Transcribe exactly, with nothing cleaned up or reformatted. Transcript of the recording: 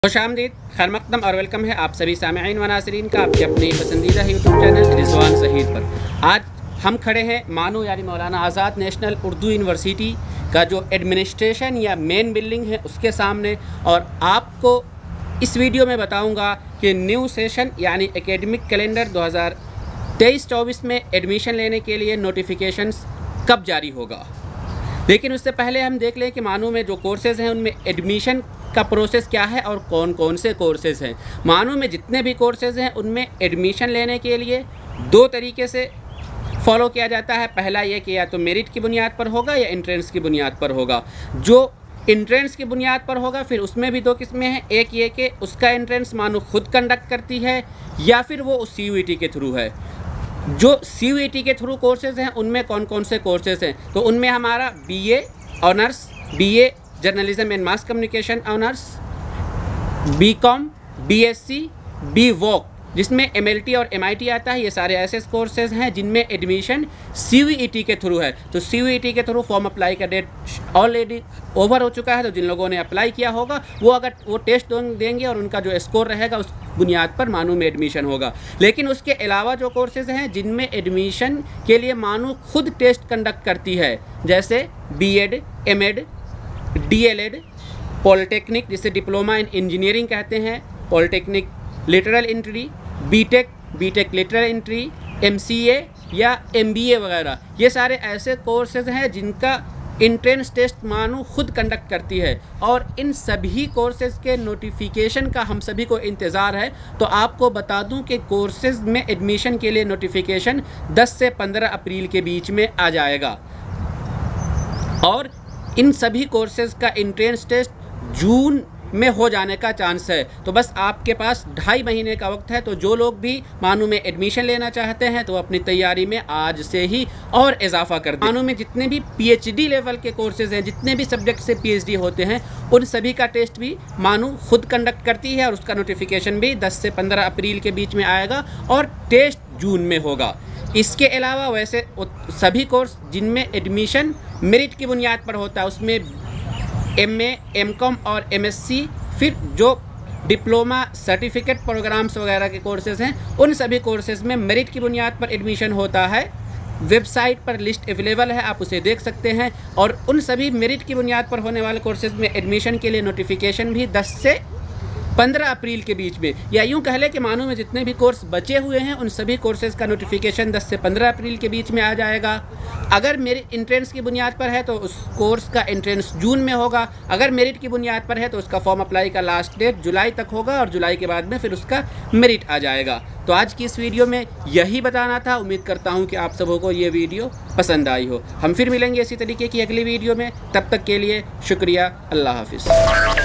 खुशामदीद, खैर मकदम और वेलकम है आप सभी सामईन व नाज़रीन का आपके अपने पसंदीदा यूट्यूब चैनल रिजवान ज़हीर पर। आज हम खड़े हैं मानो यानी मौलाना आज़ाद नेशनल उर्दू यूनिवर्सिटी का जो एडमिनिस्ट्रेशन या मेन बिल्डिंग है उसके सामने, और आपको इस वीडियो में बताऊंगा कि न्यू सेशन यानी एकेडमिक कैलेंडर दो हज़ार तेईस चौबीस में एडमिशन लेने के लिए नोटिफिकेशंस कब जारी होगा। लेकिन उससे पहले हम देख लें कि मानो में जो कोर्सेज़ हैं उनमें एडमिशन का प्रोसेस क्या है और कौन कौन से कोर्सेज़ हैं। मानो में जितने भी कोर्सेज़ हैं उनमें एडमिशन लेने के लिए दो तरीके से फॉलो किया जाता है। पहला ये कि या तो मेरिट की बुनियाद पर होगा या एंट्रेंस की बुनियाद पर होगा। जो एंट्रेंस की बुनियाद पर होगा फिर उसमें भी दो किस्में हैं। एक ये कि उसका एंट्रेंस मानो खुद कंडक्ट करती है या फिर वो सी यू ई टी के थ्रू है। जो सी यू ई टी के थ्रू कोर्सेज़ हैं उनमें कौन कौन से कोर्सेज़ हैं, तो उनमें हमारा B A honours, B A journalism and mass communication honours, B Com, B S C, B Voc जिसमें एम एल टी और एम आई टी आता है, ये सारे ऐसे कोर्सेज़ हैं जिनमें admission C U E T के थ्रू है। तो सी यू ई टी के थ्रू फॉर्म अप्लाई का डेट ऑलरेडी ओवर हो चुका है, तो जिन लोगों ने अप्लाई किया होगा वो अगर वो टेस्ट देंगे और उनका जो स्कोर रहेगा उस बुनियाद पर मानो में एडमिशन होगा। लेकिन उसके अलावा जो कोर्सेज़ हैं जिनमें एडमिशन के लिए मानो खुद टेस्ट कंडक्ट करती है, जैसे B Ed, M Ed, D L Ed, polytechnic जिसे डिप्लोमा इन इंजीनियरिंग कहते हैं, polytechnic literal entry, B Tech, B Tech literal entry, M C A या एम बी ए वगैरह, ये सारे ऐसे कोर्सेज हैं जिनका एंट्रेंस टेस्ट मानो खुद कंडक्ट करती है। और इन सभी कोर्सेज़ के नोटिफिकेशन का हम सभी को इंतज़ार है। तो आपको बता दूं कि कोर्सेज़ में एडमिशन के लिए नोटिफिकेशन दस से पंद्रह अप्रैल के बीच में आ जाएगा, और इन सभी कोर्सेज़ का एंट्रेंस टेस्ट जून में हो जाने का चांस है। तो बस आपके पास ढाई महीने का वक्त है। तो जो लोग भी मानो में एडमिशन लेना चाहते हैं तो अपनी तैयारी में आज से ही और इजाफा कर दें। मानो में जितने भी पी एच डी लेवल के कोर्सेज़ हैं, जितने भी सब्जेक्ट से पी एच डी होते हैं, उन सभी का टेस्ट भी मानो खुद कंडक्ट करती है, और उसका नोटिफिकेशन भी दस से पंद्रह अप्रैल के बीच में आएगा और टेस्ट जून में होगा। इसके अलावा वैसे सभी कोर्स जिनमें एडमिशन मेरिट की बुनियाद पर होता है उसमें एम ए, एम कॉम और एम एस सी, फिर जो डिप्लोमा सर्टिफिकेट प्रोग्राम्स वगैरह के कोर्सेज़ हैं उन सभी कोर्सेज़ में मेरिट की बुनियाद पर एडमिशन होता है। वेबसाइट पर लिस्ट अवेलेबल है, आप उसे देख सकते हैं। और उन सभी मेरिट की बुनियाद पर होने वाले कोर्सेज़ में एडमिशन के लिए नोटिफिकेशन भी दस से पंद्रह अप्रैल के बीच में, या यूँ कह लें कि मानो में जितने भी कोर्स बचे हुए हैं उन सभी कोर्सेज़ का नोटिफिकेशन दस से पंद्रह अप्रैल के बीच में आ जाएगा। अगर मेरिट एंट्रेंस की बुनियाद पर है तो उस कोर्स का एंट्रेंस जून में होगा। अगर मेरिट की बुनियाद पर है तो उसका फॉर्म अप्लाई का लास्ट डेट जुलाई तक होगा, और जुलाई के बाद में फिर उसका मेरिट आ जाएगा। तो आज की इस वीडियो में यही बताना था। उम्मीद करता हूँ कि आप सबों को ये वीडियो पसंद आई हो। हम फिर मिलेंगे इसी तरीके की अगली वीडियो में, तब तक के लिए शुक्रिया। अल्लाह हाफिज़।